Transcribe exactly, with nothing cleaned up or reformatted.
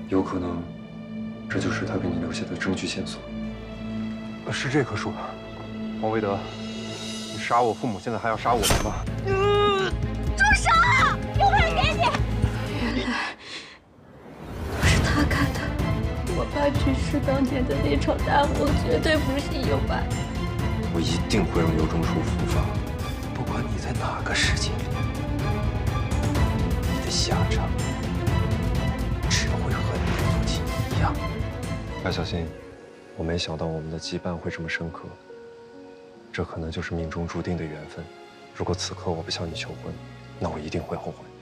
有可能，这就是他给你留下的证据线索。 是这棵树，王维德，你杀我父母，现在还要杀我们吗？ 嗯，住手！有人给你。 原来都是他干的。我爸去世当年的那场大火，绝对不是意外。 我一定会让尤中书伏法，不管你在哪个世界里，你的下场只会和你的父亲一样。白小新，我没想到我们的羁绊会这么深刻，这可能就是命中注定的缘分。如果此刻我不向你求婚，那我一定会后悔。